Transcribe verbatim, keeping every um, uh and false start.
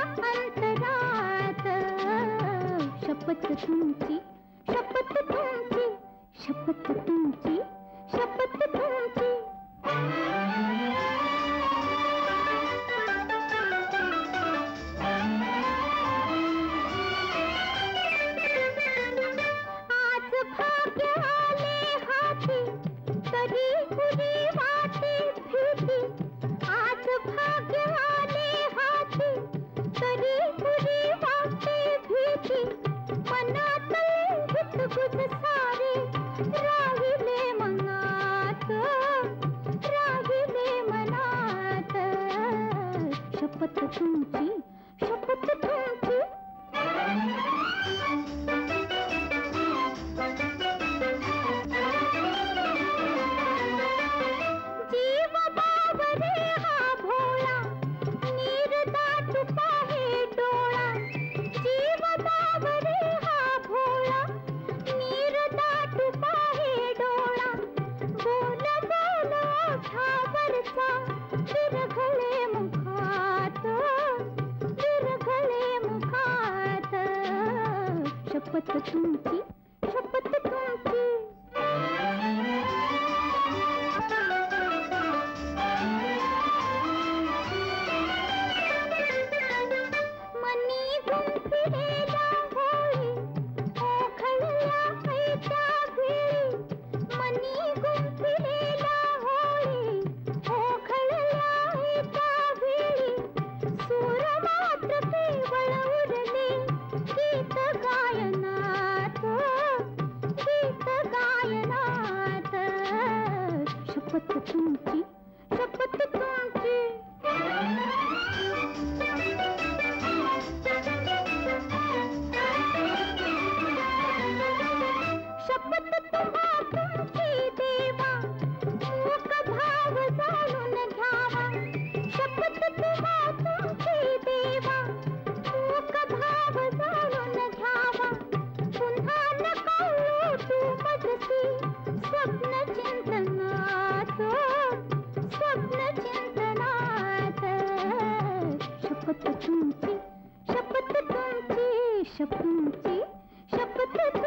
अंतरात शपथ तुमची शपथ तुमची शपथ तुमची शपथ तुमची आज भाग्य आले हाती तरी उडी वाटे भीती आज भाग्य आले हाती तरी उडी वाटे भीती मनातले हितगुज सारे राहिले मनात राहिले मनात शपथ तुमची शपथ तुमची जीव बावरे हा भोळा निर्दाट पाहे डोळा जीव बावरे हा भोळा निर्दाट पाहे डोळा बोल बोल ओठावरचा विरघळे मुखात विरघळे मुखात शपथ तुमची शपथ तुमची मनी गुंफिलेला होळी ओखळल्या ऐत्या वेळी मनी गुंफिलेला होळी ओखळल्या ऐत्या वेळी सूर मात्र केवळ उरले गीत गायनात गीत गायनात शपथ तुमची शपथ तुमची शपथ तुम्हा तुमची देवा मूक भाव जाणून घ्यावा शपथ तुम्हा तुमची देवा मूक भाव जाणून घ्यावा पुन्हा नका लोटू मजसी स्वप्न चिंतनात स्वप्न चिंतनात शपथ तुमची शपथ तुमची शपथ तुमची शपथ